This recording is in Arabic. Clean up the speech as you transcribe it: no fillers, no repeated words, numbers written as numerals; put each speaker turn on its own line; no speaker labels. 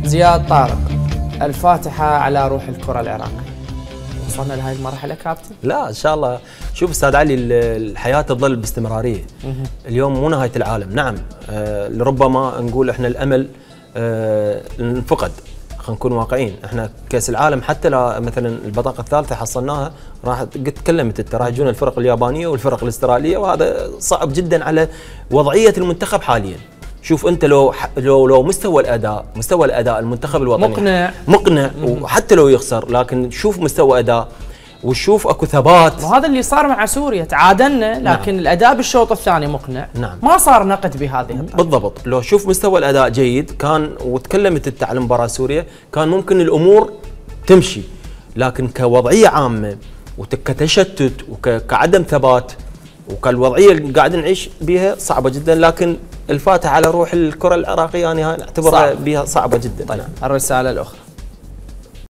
زياد طارق، الفاتحة على روح الكرة العراقية. وصلنا لهذه المرحلة كابتن؟
لا ان شاء الله. شوف استاذ علي، الحياه تظل باستمراريه. اليوم مو نهايه العالم. نعم لربما نقول احنا الامل انفقد. خلينا نكون واقعيين، احنا كاس العالم حتى لا مثلا البطاقه الثالثه حصلناها راح تكلمت انت راح يجون الفرق اليابانيه والفرق الاستراليه، وهذا صعب جدا على وضعيه المنتخب حاليا. شوف انت لو مستوى الاداء المنتخب الوطني مقنع وحتى لو يخسر، لكن شوف مستوى اداء وشوف اكو ثبات.
وهذا اللي صار مع سوريا، تعادلنا لكن نعم. الاداء بالشوط الثاني مقنع.
نعم.
ما صار نقد بهذه الطريقه.
بالضبط. لو شوف مستوى الاداء جيد كان، وتكلمت انت على مباراه سوريا، كان ممكن الامور تمشي، لكن كوضعيه عامه وكتشتت وكعدم ثبات وكالوضعيه اللي قاعدين نعيش بها صعبه جدا. لكن الفاتحه على روح الكره العراقيه انا اعتبرها بها صعبه جدا.
طيب الرساله الاخرى.